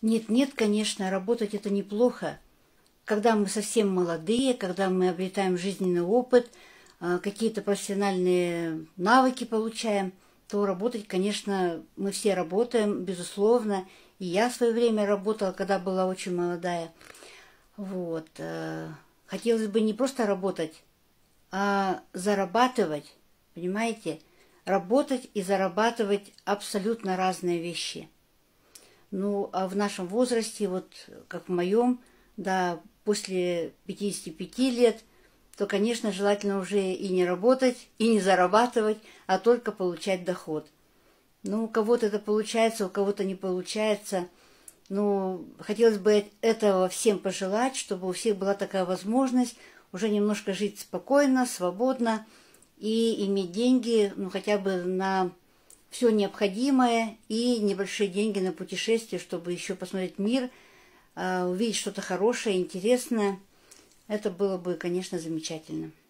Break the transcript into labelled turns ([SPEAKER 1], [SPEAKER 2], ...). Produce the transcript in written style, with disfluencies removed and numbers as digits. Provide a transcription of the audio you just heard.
[SPEAKER 1] Нет, нет, конечно, работать это неплохо. Когда мы совсем молодые, когда мы обретаем жизненный опыт, какие-то профессиональные навыки получаем, то работать, конечно, мы все работаем, безусловно. И я в свое время работала, когда была очень молодая. Вот. Хотелось бы не просто работать, а зарабатывать, понимаете? Работать и зарабатывать абсолютно разные вещи. Ну, а в нашем возрасте, вот как в моем, да, после 55 лет, то, конечно, желательно уже и не работать, и не зарабатывать, а только получать доход. Ну, у кого-то это получается, у кого-то не получается. Ну, хотелось бы этого всем пожелать, чтобы у всех была такая возможность уже немножко жить спокойно, свободно и иметь деньги, ну, хотя бы на все необходимое и небольшие деньги на путешествие, чтобы еще посмотреть мир, увидеть что-то хорошее, интересное. Это было бы, конечно, замечательно.